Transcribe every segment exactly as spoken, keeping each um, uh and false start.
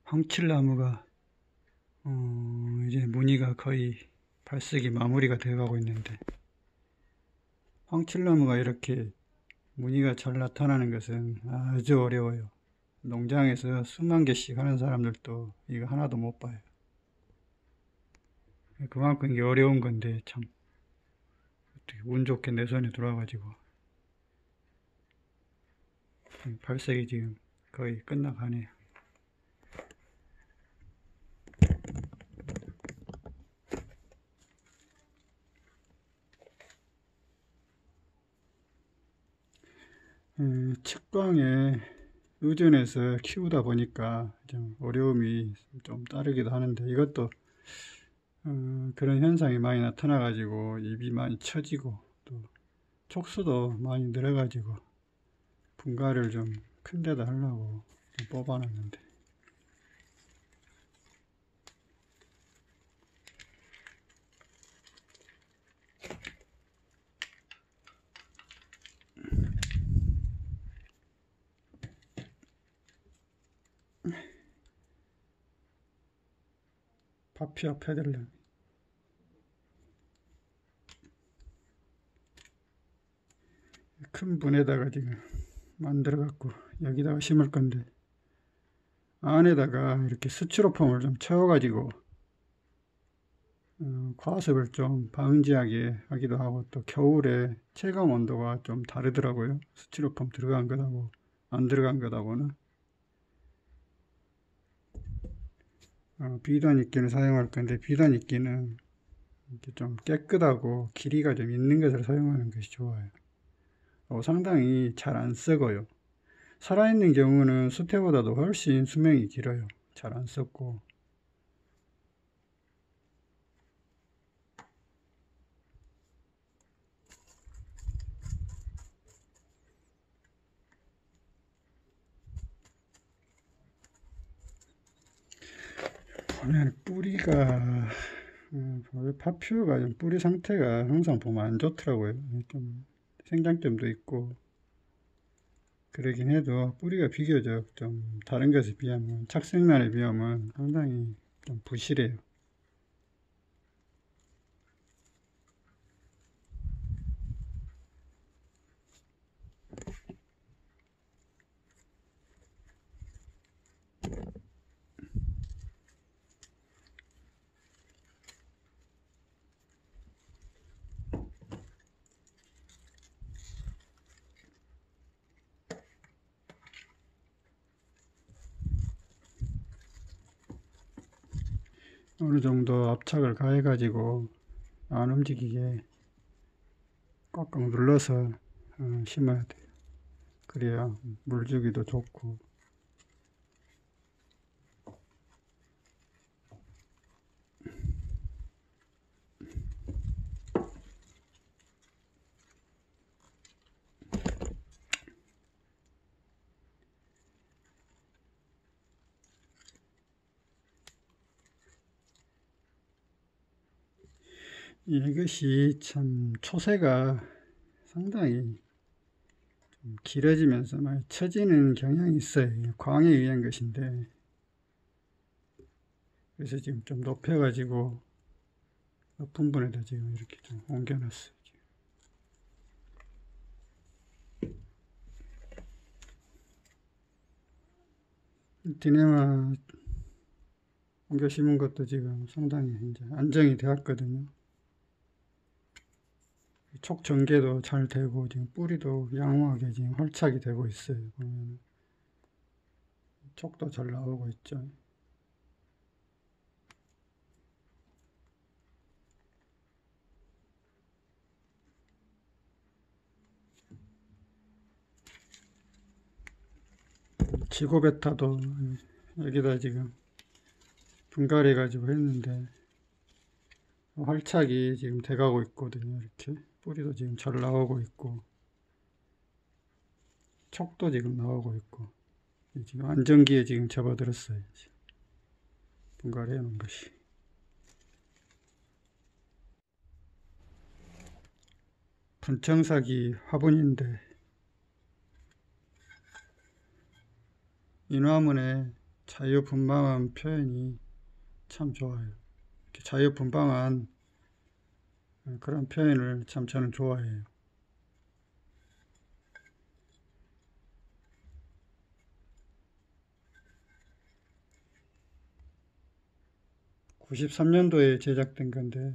황칠나무가 어, 이제 무늬가 거의 발색이 마무리가 되어 가고 있는데, 황칠나무가 이렇게 무늬가 잘 나타나는 것은 아주 어려워요. 농장에서 수만 개씩 하는 사람들도 이거 하나도 못 봐요. 그만큼 이게 어려운 건데, 참 어떻게 운 좋게 내 손에 들어와가지고 발색이 지금 거의 끝나가네요. 음, 측광에 의존해서 키우다 보니까 좀 어려움이 좀 따르기도 하는데, 이것도 어, 그런 현상이 많이 나타나 가지고 잎이 많이 처지고 또 촉수도 많이 늘어 가지고 분갈이를 좀 큰 데다 하려고 좀 뽑아 놨는데, 파피아 페들렌 큰 분에다가 지금 만들어 갖고 여기다가 심을 건데, 안에다가 이렇게 스티로폼을 좀 채워 가지고 어, 과습을 좀 방지하게 하기도 하고, 또 겨울에 체감 온도가 좀 다르더라고요. 스티로폼 들어간 것하고 안 들어간 것하고는. 어, 비단 이끼를 사용할 건데, 비단 이끼는 이렇게 좀 깨끗하고 길이가 좀 있는 것을 사용하는 것이 좋아요. 어, 상당히 잘 안 썩어요. 살아있는 경우는 수태보다도 훨씬 수명이 길어요. 잘 안 썩고. 보면 뿌리가 음, 파퓨가 좀 뿌리 상태가 항상 보면 안 좋더라고요. 좀 생장점도 있고 그러긴 해도, 뿌리가 비교적 좀 다른 것에 비하면, 착색란에 비하면 상당히 좀 부실해요. 어느 정도 압착을 가해 가지고 안 움직이게 꽉꽉 눌러서 어, 심어야 돼요. 그래야 물 주기도 좋고. 이것이 참 초세가 상당히 좀 길어지면서 많이 처지는 경향이 있어요. 광에 의한 것인데, 그래서 지금 좀 높여가지고 높은 분에다 지금 이렇게 좀 옮겨놨어요. 디네마 옮겨 심은 것도 지금 상당히 이제 안정이 되었거든요. 촉 전개도 잘 되고, 지금 뿌리도 양호하게 지금 활착이 되고 있어요. 보면 촉도 잘 나오고 있죠. 지고베타도 여기다 지금 분갈이 가지고 했는데 활착이 지금 돼가고 있거든요. 이렇게 뿌리도 지금 잘 나오고 있고 촉도 지금 나오고 있고, 지금 안정기에 지금 접어들었어요. 분갈이 해놓은 것이. 분청사기 화분인데, 이 나무에 자유분방한 표현이 참 좋아요. 이렇게 자유분방한 그런 표현을 참 저는 좋아해요. 구십삼 년도에 제작된 건데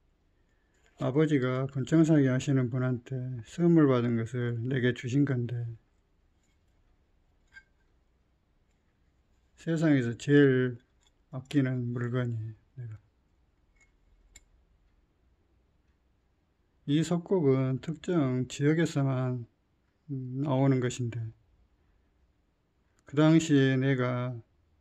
아버지가 건청사기 하시는 분한테 선물 받은 것을 내게 주신 건데 세상에서 제일 아끼는 물건이에요. 내가. 이 석곡은 특정 지역에서만 나오는 것인데 그 당시에 내가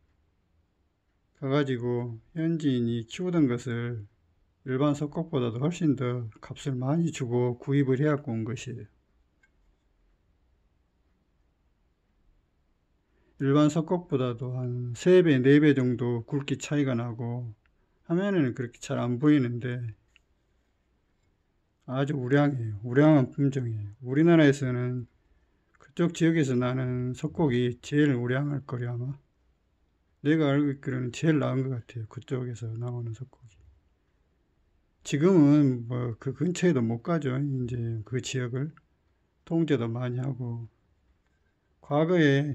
가가지고 현지인이 키우던 것을 일반 석곡보다도 훨씬 더 값을 많이 주고 구입을 해갖고 온 것이에요. 일반 석곡보다도 한 세 배, 네 배 정도 굵기 차이가 나고 화면에는 그렇게 잘 안 보이는데 아주 우량해요. 우량한 품종이에요. 우리나라에서는 그쪽 지역에서 나는 석곡이 제일 우량할 거려 아마. 내가 알고 있기로는 제일 나은 것 같아요. 그쪽에서 나오는 석곡이. 지금은 뭐 그 근처에도 못 가죠. 이제 그 지역을 통제도 많이 하고. 과거에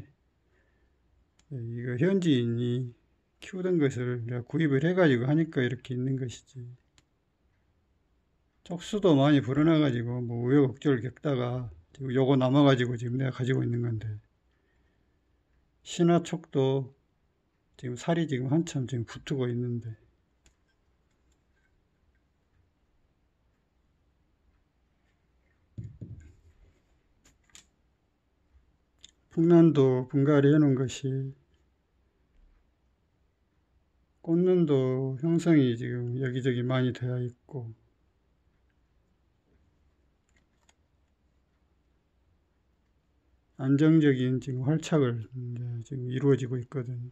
이거 현지인이 키우던 것을 내가 구입을 해가지고 하니까 이렇게 있는 것이지. 쪽수도 많이 불어나가지고 뭐 우여곡절 겪다가 요거 남아가지고 지금 내가 가지고 있는 건데 신화촉도 지금 살이 지금 한참 지금 붙고 있는데 풍란도 분갈이 해놓은 것이 꽃눈도 형성이 지금 여기저기 많이 되어 있고 안정적인 지금 활착을 이제 지금 이루어지고 있거든요.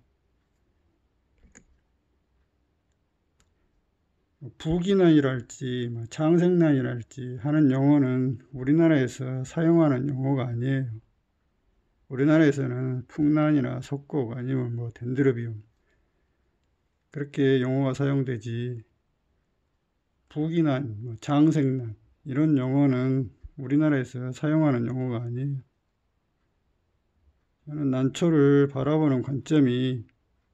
부기난이랄지 뭐 장생난이랄지 하는 용어는 우리나라에서 사용하는 용어가 아니에요. 우리나라에서는 풍란이나 석곡 아니면 뭐 덴드로비움 그렇게 용어가 사용되지 부기난, 뭐 장생난 이런 용어는 우리나라에서 사용하는 용어가 아니에요. 저는 난초를 바라보는 관점이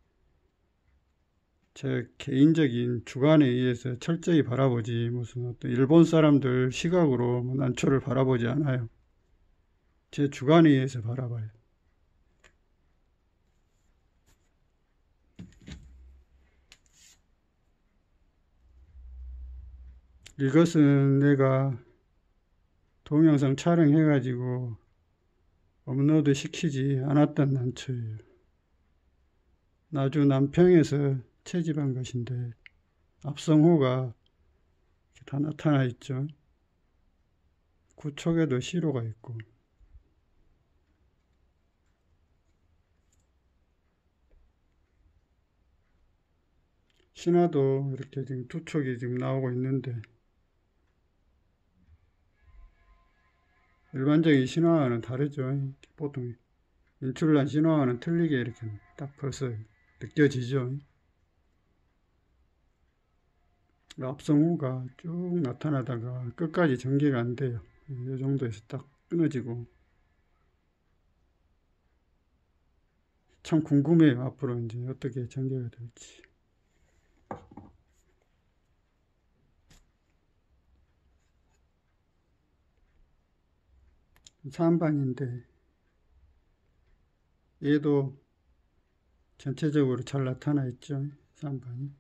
제 개인적인 주관에 의해서 철저히 바라보지 무슨 어떤 일본 사람들 시각으로 난초를 바라보지 않아요. 제 주관에 의해서 바라봐요. 이것은 내가 동영상 촬영해가지고 업로드 시키지 않았던 난초예요. 나주 남평에서 채집한 것인데 앞성호가 다 나타나 있죠. 구촉에도 시로가 있고 신화도 이렇게 지금 두 촉이 지금 나오고 있는데 일반적인 신화와는 다르죠. 보통 인출란 신화와는 틀리게 이렇게 딱 벌써 느껴지죠. 앞성호가 쭉 나타나다가 끝까지 전개가 안 돼요. 이 정도에서 딱 끊어지고 참 궁금해요. 앞으로 이제 어떻게 전개가 될지. 사한반인데 얘도 전체적으로 잘 나타나 있죠. 사한반이.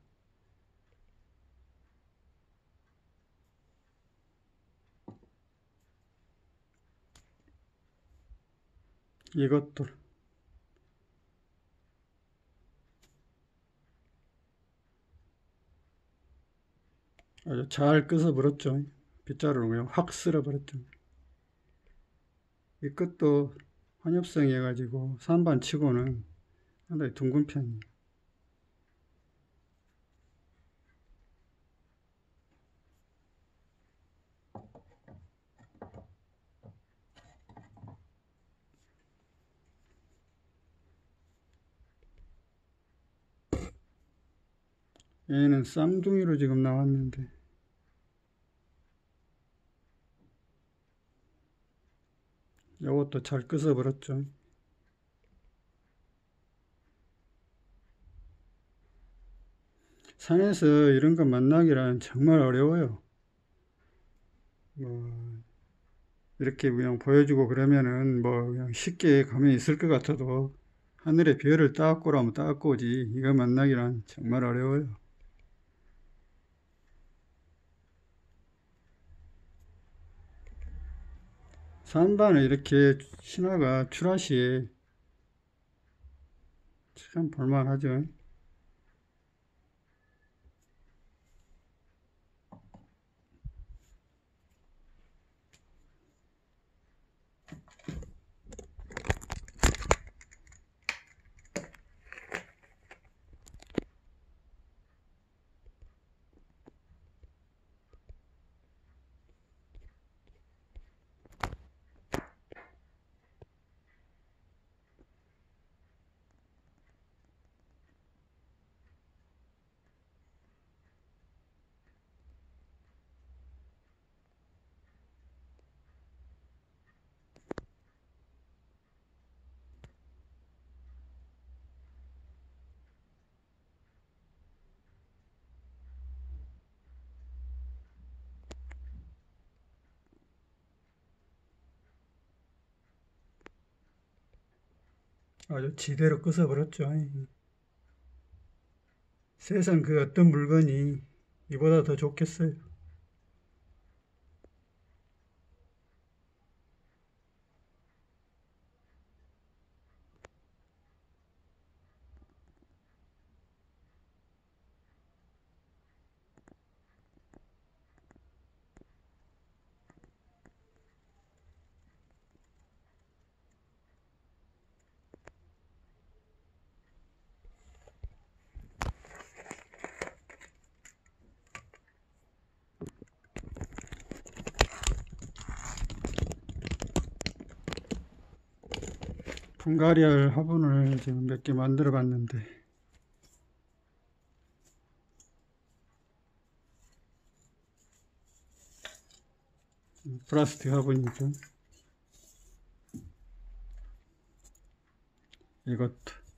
이것도 아주 잘 끄서버렸죠. 빗자루로 그냥 확 쓸어버렸죠. 이 끝도 환엽성이 해가지고 사한반 치고는 상당히 둥근 편이에요. 얘는 쌍둥이로 지금 나왔는데 요것도 잘 끄서 버렸죠. 산에서 이런 거 만나기란 정말 어려워요. 뭐 이렇게 그냥 보여주고 그러면은 뭐 그냥 쉽게 가만히 있을 것 같아도 하늘에 별을 따갖고 오라면 따갖고 오지 이거 만나기란 정말 어려워요. 산반을 이렇게 신화가 출하시에 참 볼만하죠. 아주 지대로 끄서버렸죠. 세상 그 어떤 물건이 이보다 더 좋겠어요. 분갈이할 화분을 지금 몇 개 만들어 봤는데 플라스틱 화분이죠. 이것도